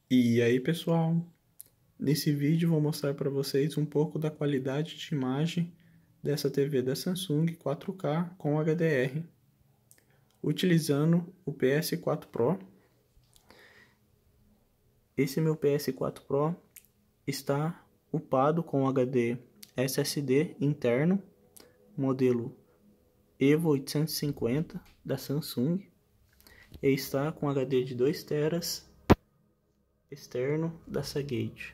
E aí pessoal, nesse vídeo vou mostrar para vocês um pouco da qualidade de imagem dessa TV da Samsung 4K com HDR, utilizando o PS4 Pro. Esse meu PS4 Pro está upado com HD SSD interno, modelo Evo 850 da Samsung, e está com HD de 2 TB externo da Seagate.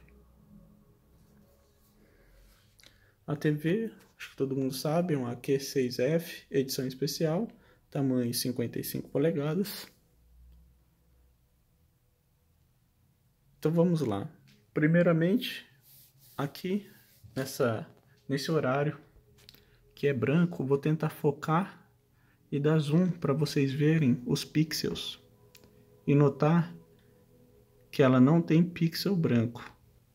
A TV, acho que todo mundo sabe, é uma Q6F, edição especial, tamanho 55 polegadas. Então vamos lá. Primeiramente, aqui nesse horário que é branco, vou tentar focar e dar zoom para vocês verem os pixels e notar que ela não tem pixel branco.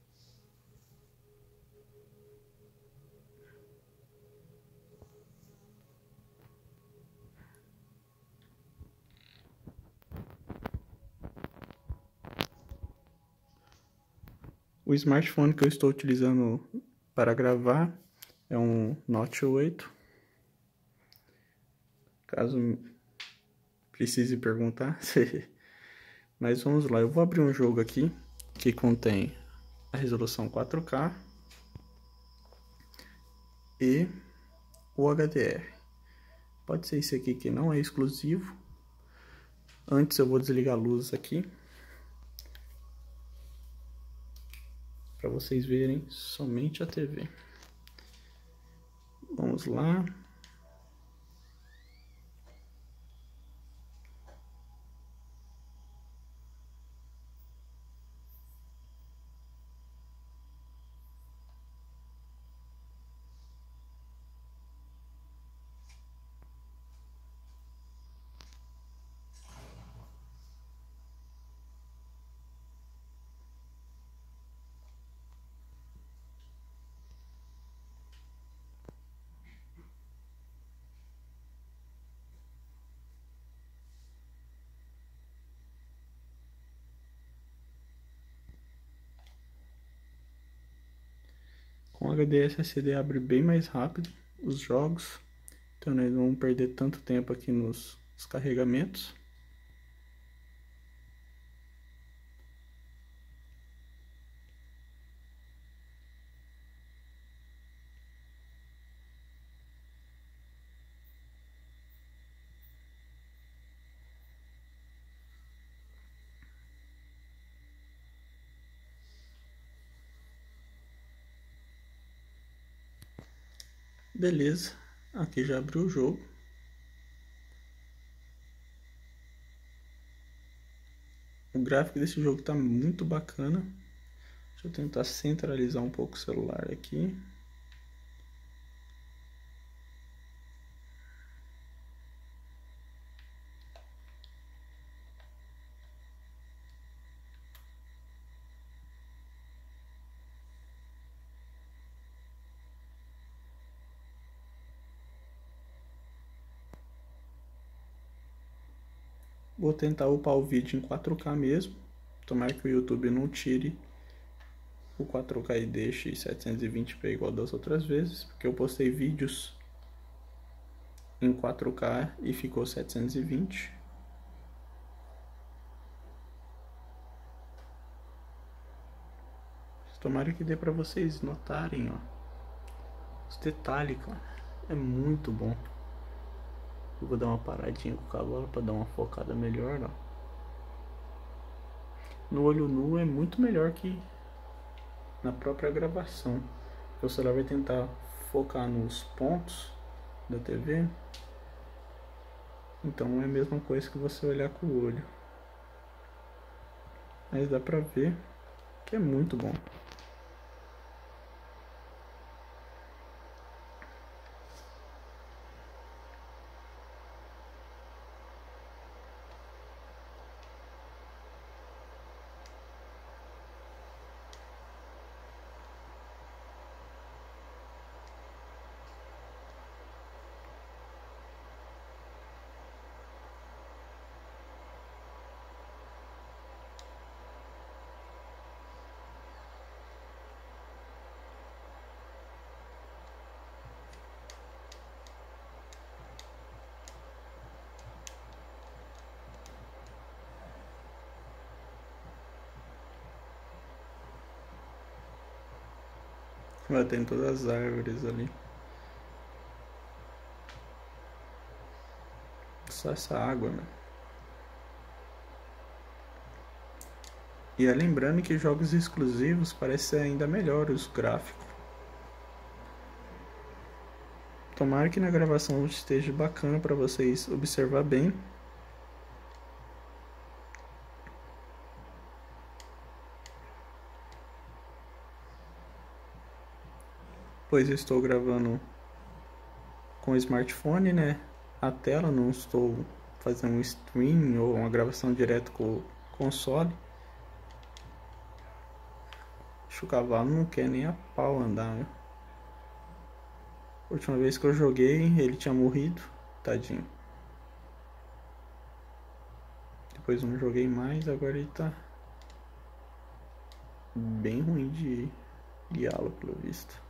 O smartphone que eu estou utilizando para gravar é um Note 8. Caso precise perguntar. Mas vamos lá, eu vou abrir um jogo aqui que contém a resolução 4K e o HDR. Pode ser esse aqui que não é exclusivo. Antes eu vou desligar a luz aqui para vocês verem somente a TV. Vamos lá. Com HD SSD abre bem mais rápido os jogos, então nós não vamos perder tanto tempo aqui nos carregamentos. Beleza, aqui já abriu o jogo. O gráfico desse jogo está muito bacana. Deixa eu tentar centralizar um pouco o celular aqui. Vou tentar upar o vídeo em 4K mesmo. Tomara que o YouTube não tire o 4K e deixe 720p igual das outras vezes, porque eu postei vídeos em 4K e ficou 720. Tomara que dê pra vocês notarem, ó, os detalhes, cara. É muito bom. Eu vou dar uma paradinha com o cavalo para dar uma focada melhor, ó. No olho nu é muito melhor que na própria gravação. O celular vai tentar focar nos pontos da TV. Então é a mesma coisa que você olhar com o olho. Mas dá pra ver que é muito bom. Batendo todas as árvores ali. Só essa água, mano. E é lembrando que jogos exclusivos parece ser ainda melhor os gráficos. Tomara que na gravação esteja bacana para vocês observar bem. Pois eu estou gravando com o smartphone, né? A tela, não estou fazendo um streaming ou uma gravação direto com o console. Acho que o cavalo não quer nem a pau andar, né? A última vez que eu joguei, ele tinha morrido, tadinho. Depois não joguei mais, agora ele tá bem ruim de guiá-lo, pelo visto.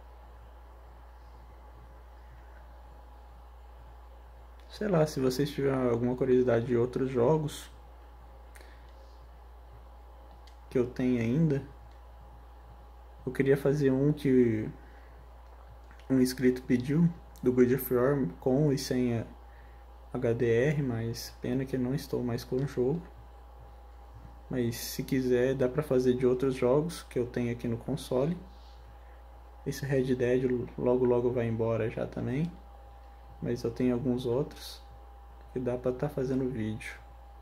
Sei lá, se vocês tiverem alguma curiosidade de outros jogos que eu tenho ainda, eu queria fazer um que um inscrito pediu, do God of War, com e sem HDR, mas pena que eu não estou mais com o jogo. Mas se quiser, dá pra fazer de outros jogos que eu tenho aqui no console. Esse Red Dead logo logo vai embora já também. Mas eu tenho alguns outros que dá pra estar fazendo vídeo.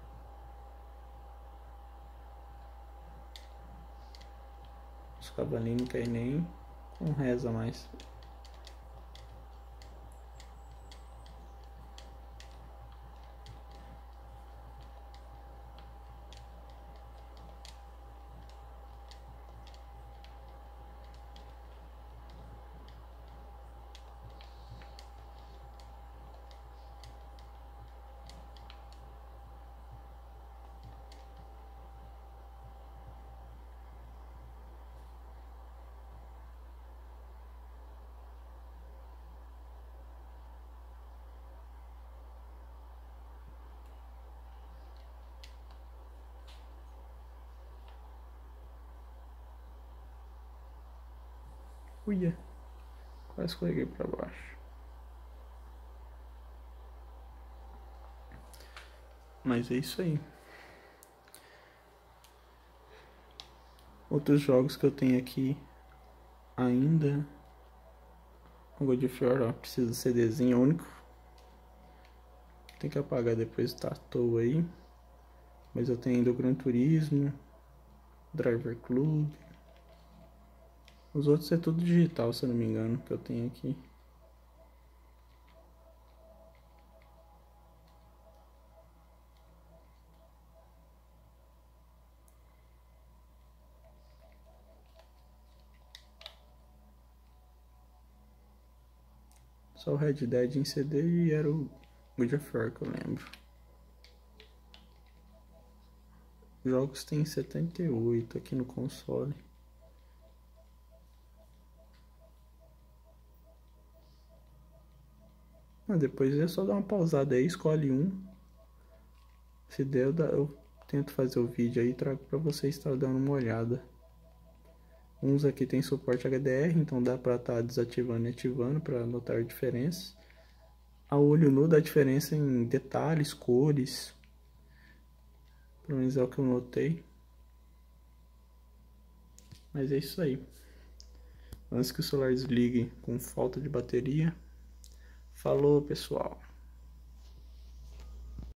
Os cavalinhos não querem nem com reza mais. Uia, quase escorreguei pra baixo. Mas é isso aí. Outros jogos que eu tenho aqui ainda. O God of War, ó, precisa de CDzinho único. Tem que apagar depois tá à toa aí. Mas eu tenho ainda o Gran Turismo, Driver Club. Os outros é tudo digital, se eu não me engano, que eu tenho aqui. Só o Red Dead em CD e era o God of War que eu lembro. Jogos tem 78 aqui no console. Depois é só dar uma pausada aí, escolhe um. Se der, eu tento fazer o vídeo aí e trago pra vocês estar dando uma olhada. Uns aqui tem suporte HDR, então dá pra estar desativando e ativando para notar a diferença. A olho nu dá diferença em detalhes, cores. Pelo menos é o que eu notei. Mas é isso aí. Antes que o celular desligue com falta de bateria. Falou, pessoal.